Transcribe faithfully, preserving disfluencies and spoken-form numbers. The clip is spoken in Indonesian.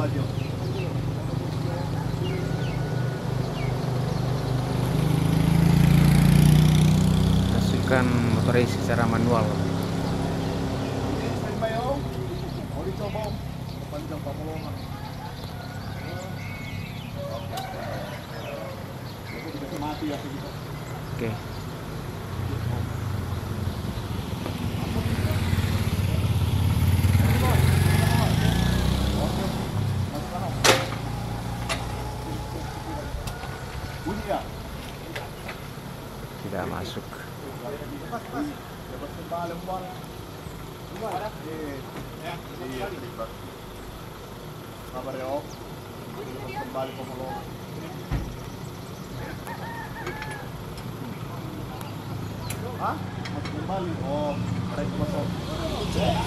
Pastikan motornya secara manual. Oke. Tidak masuk. Hah? Mas kembali. Oh, mereka masuk.